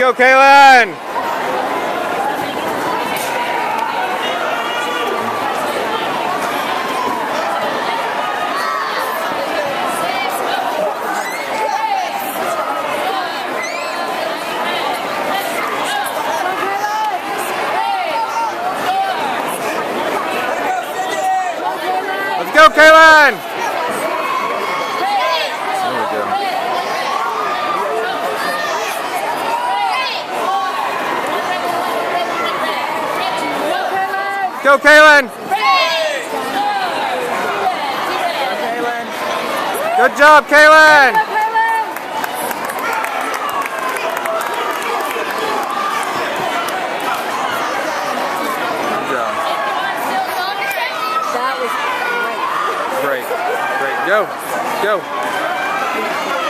go, Kaylin! Let's go, Kaylin! Go, Kaylin! Good job, Kaylin! Good job. That was great. Great. Go.